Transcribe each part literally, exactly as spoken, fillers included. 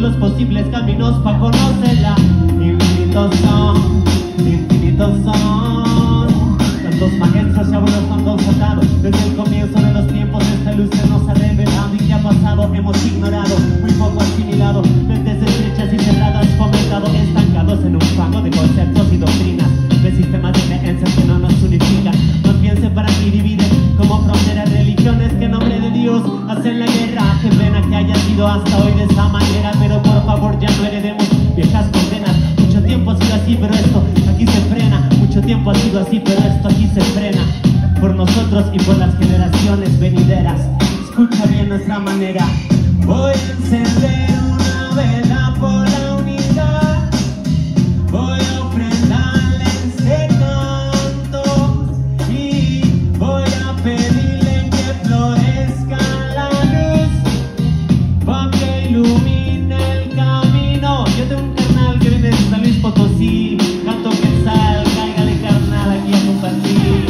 los posibles caminos para conocerla. Infinitos son, infinitos son tantos maestros y abuelos nos han soltado. Desde el comienzo de los tiempos esta luz se nos ha revelado. ¿Y qué ha pasado? Hemos ignorado, muy poco asimilado, mentes estrechas y cerradas fomentado, estancados en un fango de conceptos y doctrinas, de sistemas de creencias que no nos unifican, más bien separan y dividen como fronteras, religiones que en nombre de Dios hacen la guerra. Qué pena que haya sido hasta hoy de esa manera, pero por favor ya no heredemos viejas condenas. Mucho tiempo ha sido así, pero esto aquí se frena. Mucho tiempo ha sido así, pero esto aquí se frena. Por nosotros y por las generaciones venideras. Escucha bien nuestra manera. Voy a encender una vela por la unidad. Voy a ofrendarle este canto y voy a pedirle que florezca la luz para que ilumine el camino. Yo tengo un carnal que viene de San Luis Potosí, canto Quetzal, cáigale carnal aquí a compartir.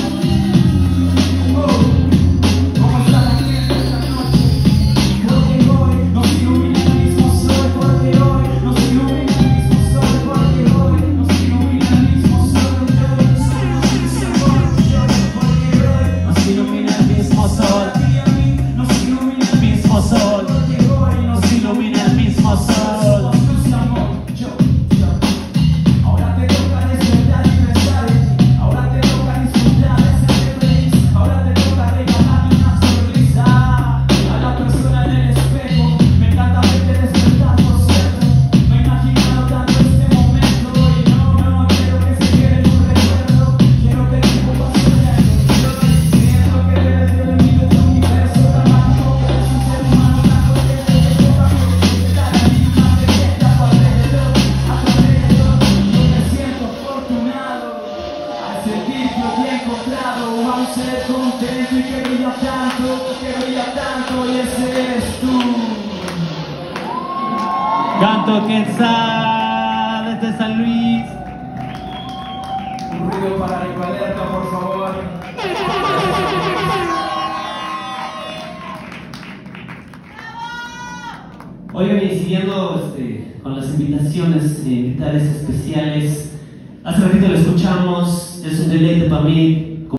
Canto Quetzal desde San Luis. Un ruido para Rivalerta, por favor. Oigan, y siguiendo este, con las invitaciones, eh, invitadas especiales, hace ratito lo escuchamos, es un deleite para mí